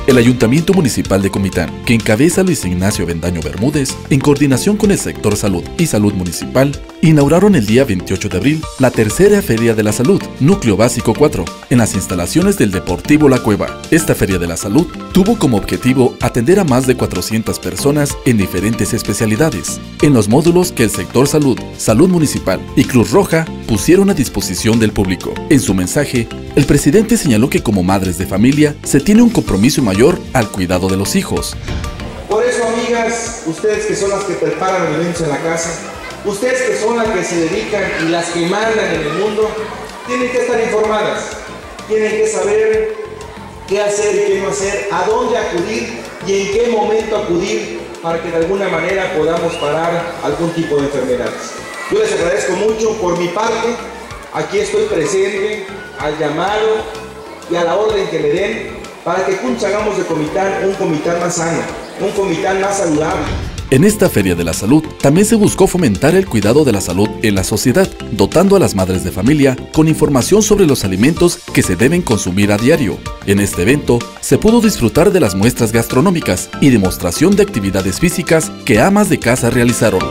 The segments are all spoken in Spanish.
El Ayuntamiento Municipal de Comitán, que encabeza Luis Ignacio Avendaño Bermúdez, en coordinación con el sector Salud y Salud Municipal, inauguraron el día 28 de abril la tercera Feria de la Salud, Núcleo Básico 4, en las instalaciones del Deportivo La Cueva. Esta Feria de la Salud tuvo como objetivo atender a más de 400 personas en diferentes especialidades, en los módulos que el sector Salud, Salud Municipal y Cruz Roja pusieron a disposición del público. En su mensaje, el presidente señaló que como madres de familia se tiene un compromiso mayor al cuidado de los hijos. Por eso, amigas, ustedes que son las que preparan alimentos en la casa, ustedes que son las que se dedican y las que mandan en el mundo, tienen que estar informadas, tienen que saber qué hacer y qué no hacer, a dónde acudir y en qué momento acudir para que de alguna manera podamos parar algún tipo de enfermedades. Yo les agradezco mucho. Por mi parte, aquí estoy presente al llamado y a la orden que me den para que juntos hagamos de Comitán un Comitán más sano, un Comitán más saludable. En esta Feria de la Salud también se buscó fomentar el cuidado de la salud en la sociedad, dotando a las madres de familia con información sobre los alimentos que se deben consumir a diario. En este evento se pudo disfrutar de las muestras gastronómicas y demostración de actividades físicas que amas de casa realizaron.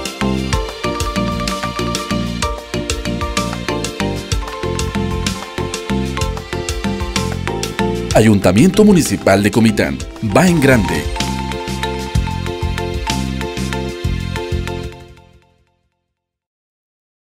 Ayuntamiento Municipal de Comitán, va en grande.